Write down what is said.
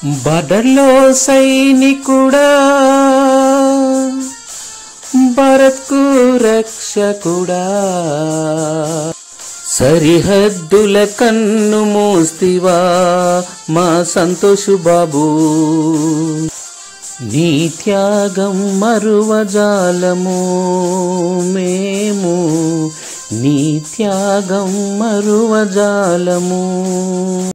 బడలో సైనికుడా భరత్కు రక్షకుడా సరిహద్దుల కన్ను మూస్తివా మా సంతోషు బాబు నీ త్యాగం మరువజాలము మేము నీ త్యాగం మరువజాలము।